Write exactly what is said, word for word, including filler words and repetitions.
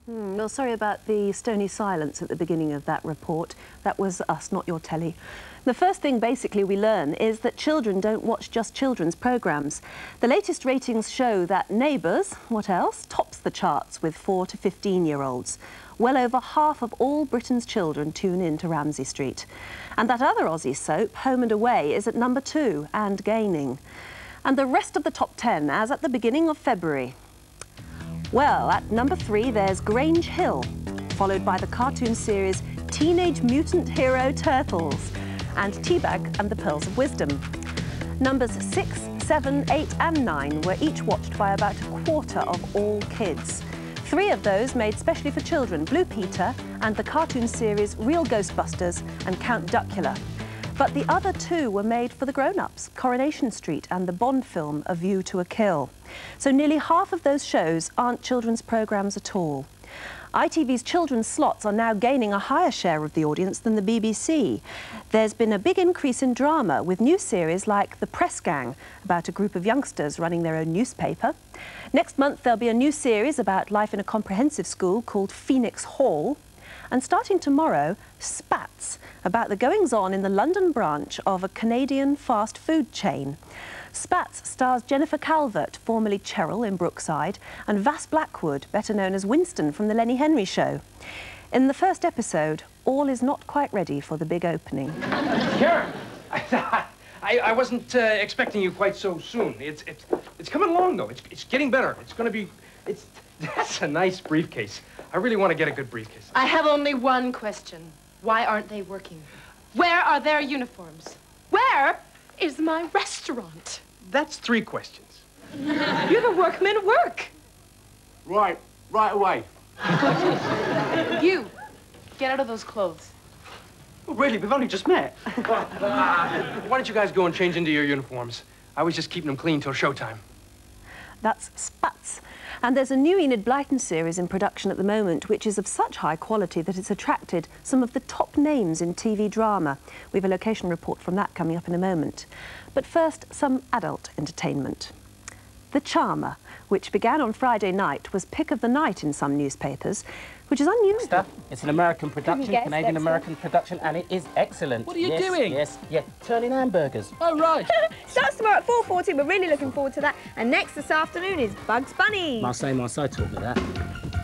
Hmm, well, sorry about the stony silence at the beginning of that report. That was us, not your telly. The first thing, basically, we learn is that children don't watch just children's programmes. The latest ratings show that Neighbours, what else, tops the charts with four to fifteen-year-olds. Well over half of all Britain's children tune in to Ramsay Street. And that other Aussie soap, Home and Away, is at number two and gaining. And the rest of the top ten, as at the beginning of February. Well, at number three, there's Grange Hill, followed by the cartoon series Teenage Mutant Hero Turtles and Teabag and the Pearls of Wisdom. Numbers six, seven, eight and nine were each watched by about a quarter of all kids. Three of those made specially for children, Blue Peter and the cartoon series Real Ghostbusters and Count Duckula. But the other two were made for the grown-ups, Coronation Street and the Bond film A View to a Kill. So nearly half of those shows aren't children's programmes at all. I T V's children's slots are now gaining a higher share of the audience than the B B C. There's been a big increase in drama with new series like The Press Gang, about a group of youngsters running their own newspaper. Next month there'll be a new series about life in a comprehensive school called Phoenix Hall. And starting tomorrow, Spats, about the goings-on in the London branch of a Canadian fast food chain. Spats stars Jennifer Calvert, formerly Cheryl in Brookside, and Vass Blackwood, better known as Winston from The Lenny Henry Show. In the first episode, all is not quite ready for the big opening. Karen, I, I, I wasn't uh, expecting you quite so soon. It's, it's, it's coming along, though. It's, it's getting better. It's going to be... It's, that's a nice briefcase. I really want to get a good briefcase. I have only one question. Why aren't they working? Where are their uniforms? Where is my restaurant? That's three questions. You're the workman at work. Right, right away. You, get out of those clothes. Well, really, we've only just met. Why don't you guys go and change into your uniforms? I was just keeping them clean till showtime. That's Spats. And there's a new Enid Blyton series in production at the moment, which is of such high quality that it's attracted some of the top names in T V drama. We have a location report from that coming up in a moment. But first, some adult entertainment. The Charmer, which began on Friday night, was pick of the night in some newspapers, which is unusual. It's an American production, Canadian-American production, and it is excellent. What are you yes, doing? Yes, yeah, turning hamburgers. Oh, right. Starts tomorrow at four forty. We're really looking forward to that. And next this afternoon is Bugs Bunny. Marseille, Marseille taught me that.